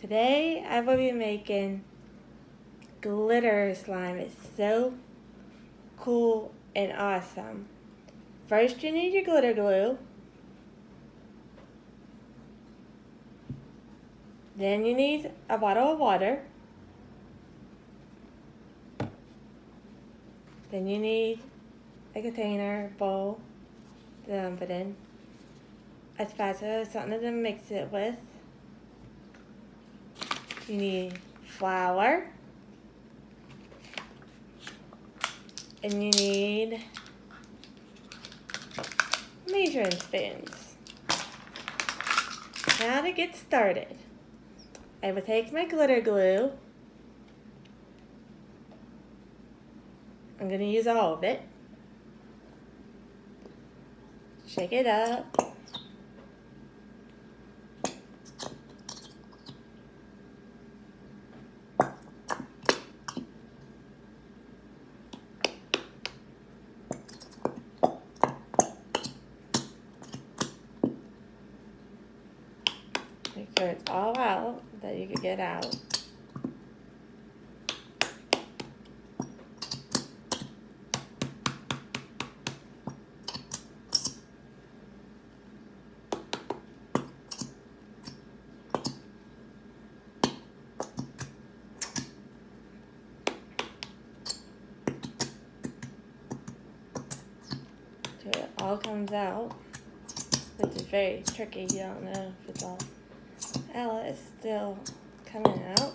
Today I will be making glitter slime. It's so cool and awesome. First you need your glitter glue. Then you need a bottle of water. Then you need a container, bowl to dump it in. A spatula, something to mix it with. You need flour. And you need measuring spoons. Now to get started, I will take my glitter glue. I'm going to use all of it. Shake it up. Make sure it's all out that you can get out. So it all comes out, which is very tricky. You don't know if it's all out. It's still coming out,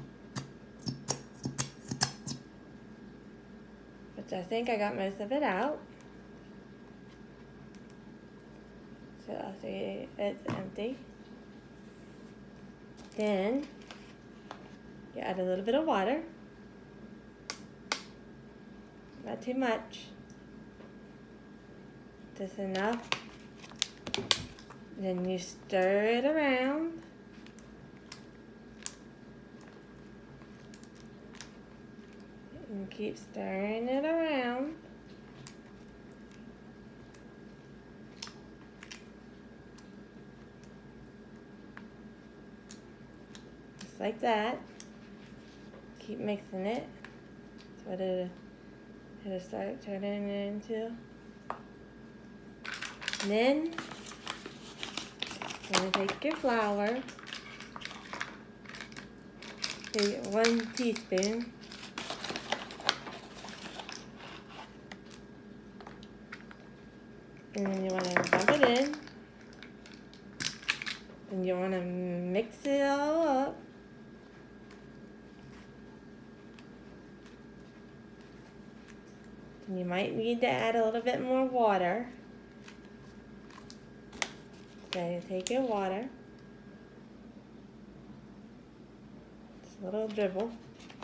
which I think I got most of it out. So I'll see it's empty. Then you add a little bit of water, not too much, just enough. Then you stir it around. And keep stirring it around. Just like that. Keep mixing it. So it'll start turning into. And then you're going to take your flour, take 1 teaspoon, and then you want to dump it in, and you want to mix it all up. And you might need to add a little bit more water. So you take your water, just a little dribble,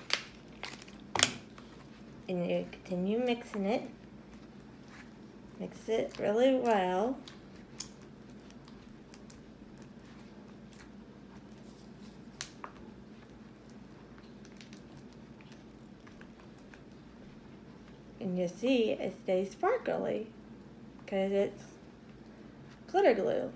and you continue mixing it. Mix it really well. And you see it stays sparkly because it's glitter glue.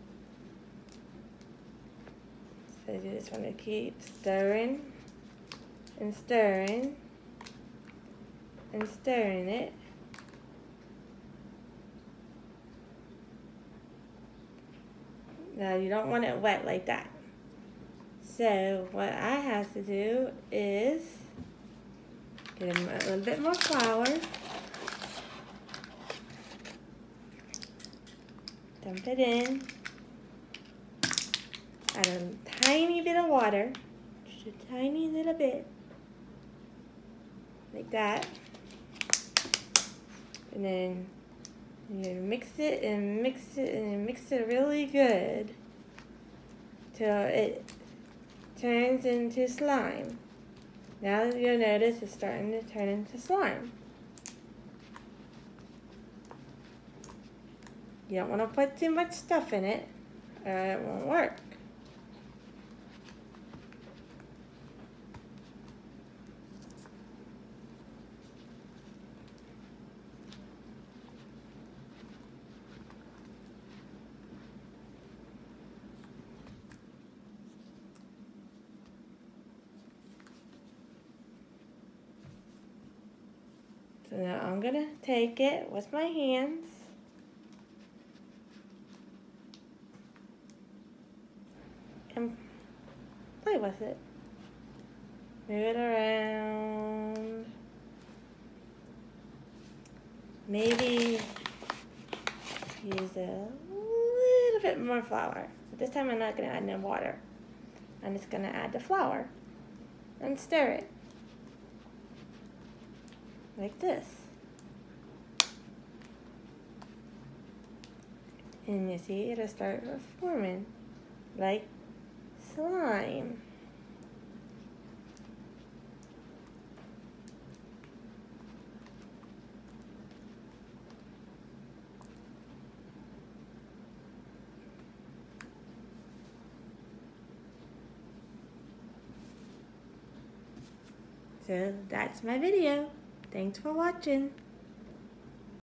So you just want to keep stirring and stirring and stirring it. Now you don't want it wet like that. So what I have to do is get a little bit more flour, dump it in, add a tiny bit of water, just a tiny little bit, like that, and then you mix it and mix it and mix it really good till it turns into slime. Now you'll notice it's starting to turn into slime. You don't want to put too much stuff in it or it won't work. So now I'm gonna take it with my hands and play with it. Move it around. Maybe use a little bit more flour. But this time I'm not gonna add no water. I'm just gonna add the flour and stir it. Like this. And you see it'll start forming like slime. So that's my video. Thanks for watching.